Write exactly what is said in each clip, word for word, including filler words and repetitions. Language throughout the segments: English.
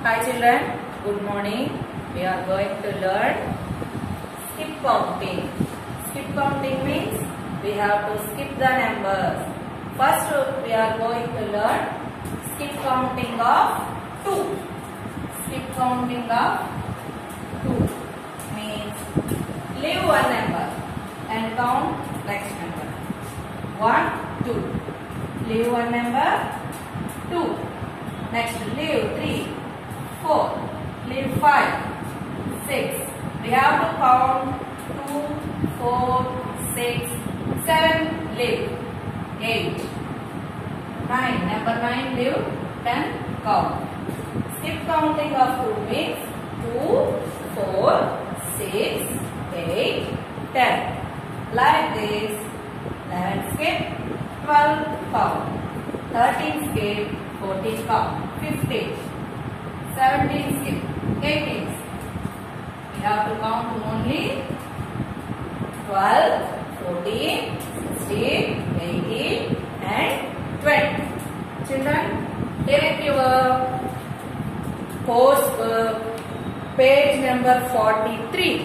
Hi children, good morning. We are going to learn skip counting. Skip counting means we have to skip the numbers. First we are going to learn skip counting of two. Skip counting of two means leave one number and count next number. one, two. Leave one number, two. Next leave three, four. Leave five, six. We have to count two, four, six, seven. Leave eight, nine. Number nine leave ten. Count. Skip counting of two means two, four, six, eight, ten. Like this. eleven skip, twelve count, thirteen skip, fourteen count, fifteen, seventeen skip, eighteen. We have to count only twelve, fourteen, sixteen, eighteen and twenty. Children, take your course book, page number forty-three.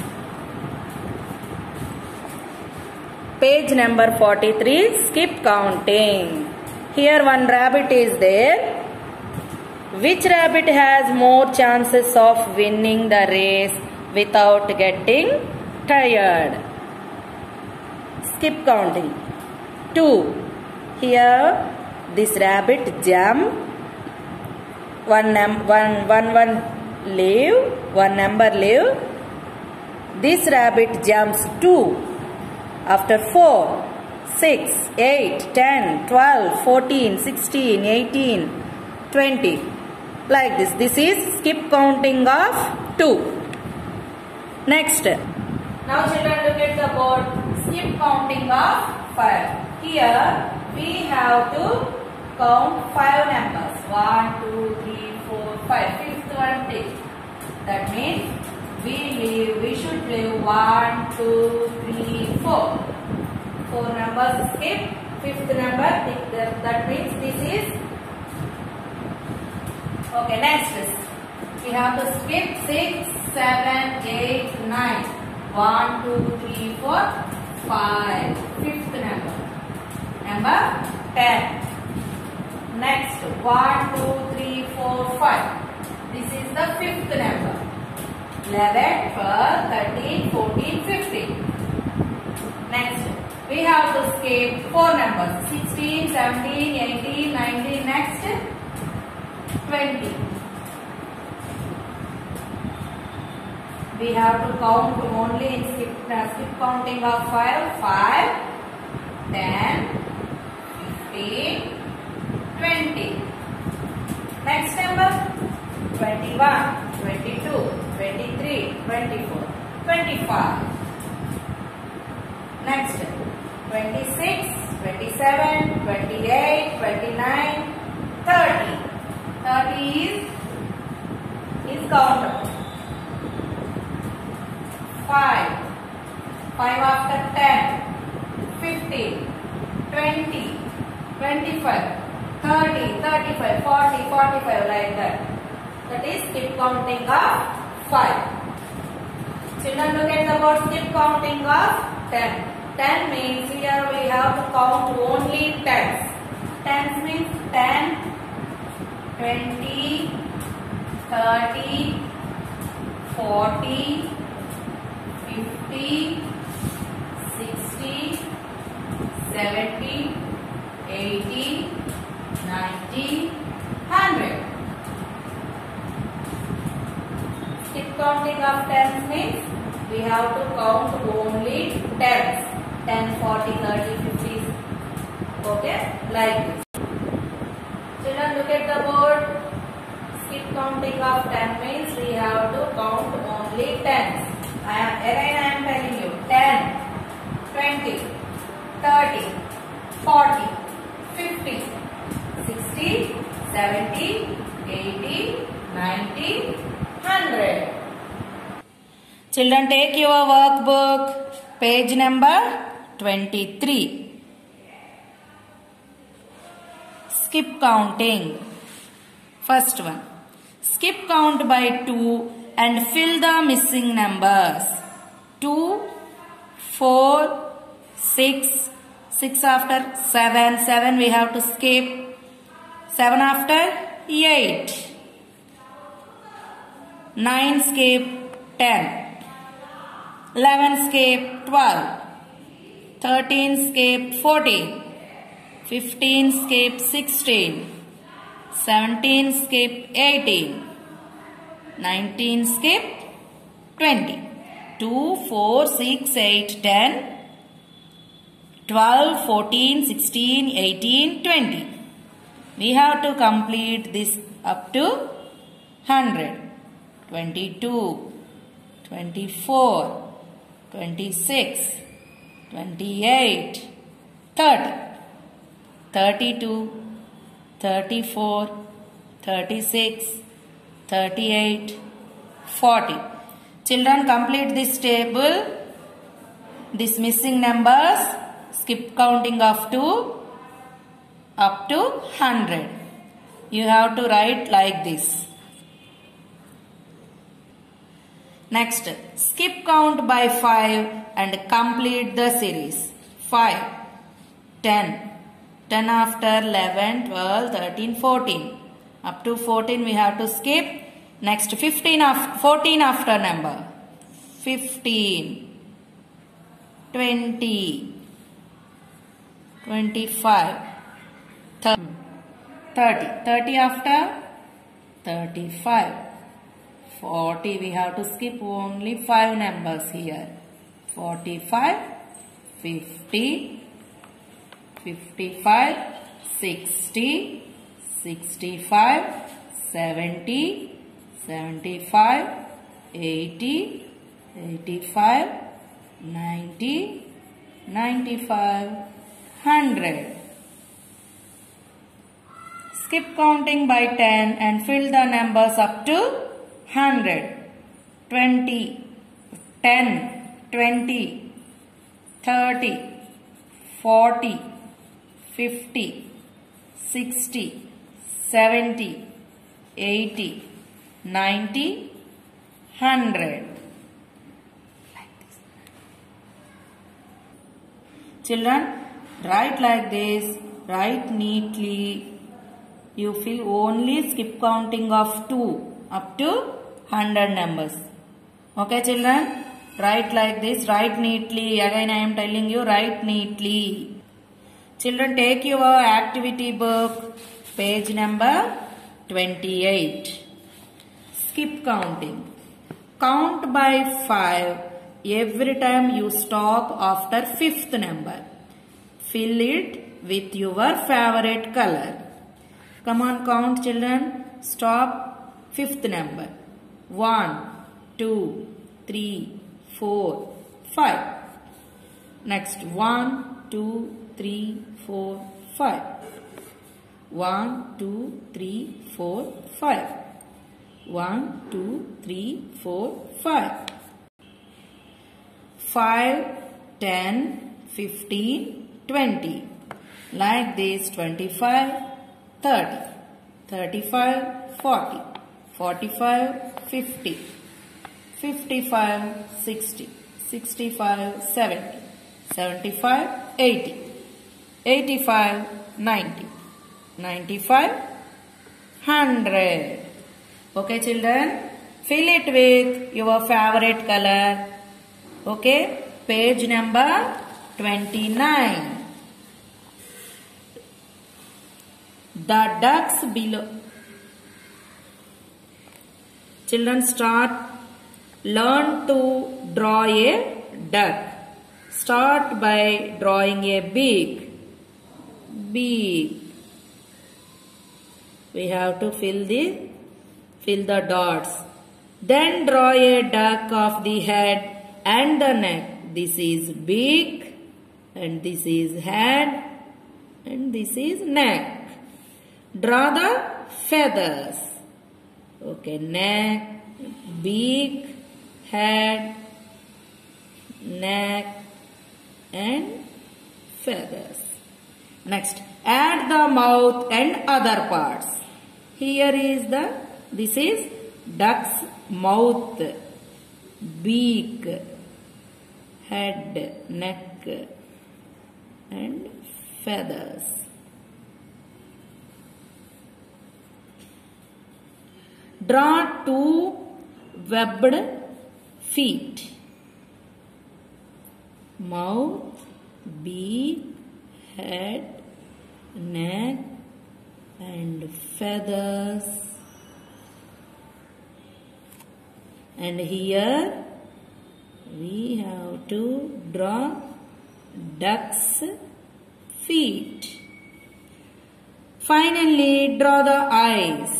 Page number forty-three, skip counting. Here one rabbit is there. Which rabbit has more chances of winning the race without getting tired? Skip counting. two. Here this rabbit jump. One, num one, one, one leave. One number leave. This rabbit jumps two. After four, six, eight, ten, twelve, fourteen, sixteen, eighteen, twenty. Like this. This is skip counting of two. Next. Now children look at the board. Skip counting of five. Here we have to count five numbers. one, two, three, four, five. Fifth one take. That means we leave, we should leave one, two, three, four. Four numbers skip. Fifth number, that means this is. Okay, next. We have to skip six, seven, eight, nine. one, two, three, four, five. Fifth number. Number ten. Next, one, two, three, four, five. This is the fifth number. eleven, twelve, thirteen, fourteen, fifteen. Next, we have to skip four numbers. sixteen, seventeen, eighteen, nineteen. Next, twenty. We have to count only in skip, uh, skip counting of five. five, ten, fifteen, twenty. Next number, twenty-one, twenty-two, twenty-three, twenty-four, twenty-five. Next, twenty-six, twenty-seven, twenty-eight, twenty-nine, thirty. thirty is, is countable. five. five after ten. fifteen, twenty, twenty-five, thirty, thirty-five, forty, forty-five, like that. That is skip counting of five. Children, look at the word skip counting of ten. ten means here we have to count only tens. Tens means ten, twenty, thirty, forty, fifty, sixty, seventy, eighty, ninety, one hundred. Skip counting of tens means we have to count only tens. ten, forty, thirty, fifty. Okay? Like this. Children, look at the board. Skip counting of ten means we have to count only tens. I am, again I am telling you. ten, twenty, thirty, forty, fifty, sixty, seventy, eighty, ninety, one hundred. Children, take your workbook, page number twenty-three. Skip counting. First one. Skip count by two and fill the missing numbers. two, four, six, six after seven, seven we have to skip. seven after eight. nine skip ten. eleven skip twelve. thirteen skip fourteen. fifteen skip sixteen. seventeen skip eighteen. nineteen skip twenty. two, four, six, eight, ten, twelve, fourteen, sixteen, eighteen, twenty. We have to complete this up to one hundred. twenty-two, twenty-four, twenty-six, twenty-eight, thirty, thirty-two, thirty-four, thirty-six, thirty-eight, forty. Children, complete this table. This missing numbers, skip counting of two up to one hundred. You have to write like this. Next, skip count by five and complete the series. five, ten, ten after eleven, twelve, thirteen, fourteen. Up to fourteen we have to skip. Next, fifteen after, fourteen after number. fifteen, twenty, twenty-five, thirty. thirty after thirty-five. forty we have to skip only five numbers here. forty-five, fifty, fifty-five, sixty, sixty-five, seventy, seventy-five, eighty, eighty-five, ninety, ninety-five, one hundred. Skip counting by ten and fill the numbers up to one hundred. twenty, ten, twenty, thirty, forty, fifty, sixty, seventy, eighty, ninety, one hundred. Children, write like this, write neatly. You fill only skip counting of two up to one hundred numbers. Okay children, write like this, write neatly. Again I am telling you, write neatly. Children, take your activity book, page number twenty-eight. Skip counting. Count by five every time you stop after fifth number. Fill it with your favorite color. Come on, count children. Stop fifth number. One, two, three, four, five. Next, one, two, three, four, five. One, two, three, four, five. One, two, three, four, five. Five, ten, fifteen, twenty. Like this, twenty-five, thirty, thirty-five, forty, forty-five, fifty, fifty-five, sixty, sixty-five, seventy, seventy-five, eighty, eighty-five, ninety, ninety-five, one hundred. Okay children, fill it with your favorite color. Okay, page number twenty-nine. The ducks below. Children, start. Learn to draw a duck. Start by drawing a beak. Beak. We have to fill the fill the dots. Then draw a duck of the head and the neck. This is beak and this is head and this is neck. Draw the feathers. Okay, neck, beak, head, neck and feathers. Next, add the mouth and other parts. Here is the This is duck's mouth, beak, head, neck, and feathers. Draw two webbed feet. Mouth, beak, head, neck, and feathers. And here we have to draw duck's feet. Finally, draw the eyes.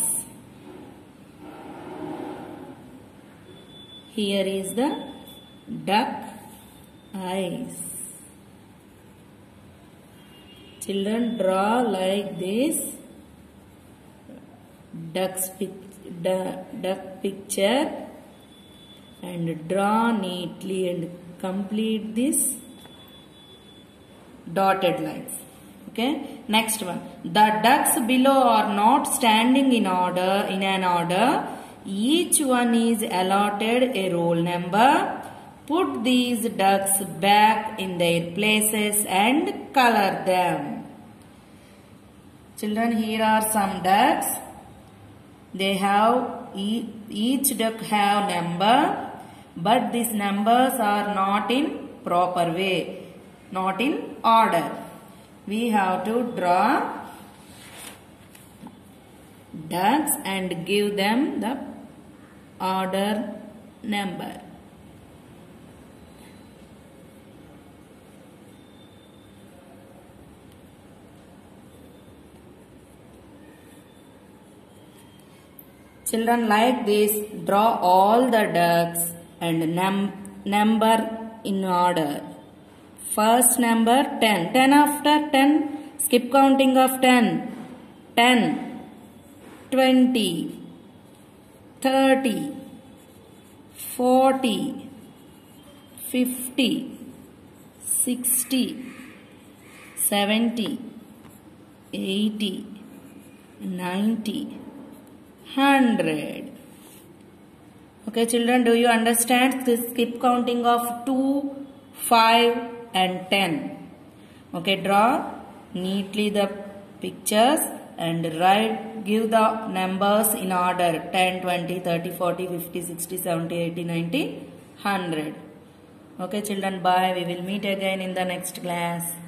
Here is the duck eyes. Children, draw like this duck's pic duck picture and draw neatly and complete this dotted lines. Okay, next one. The ducks below are not standing in order in an order. Each one is allotted a roll number. Put these ducks back in their places and color them. Children, here are some ducks. They have each duck have number, but these numbers are not in proper way, not in order. We have to draw ducks and give them the order number. Children, like this, draw all the ducks and num number in order. First number ten. ten after ten. Skip counting of ten. ten. twenty. thirty. forty. fifty. sixty. seventy. eighty. ninety. Hundred. Okay, children, do you understand this skip counting of two, five and ten? Okay, draw neatly the pictures and write, give the numbers in order: ten, twenty, thirty, forty, fifty, sixty, seventy, eighty, ninety, one hundred. Okay, children, bye. We will meet again in the next class.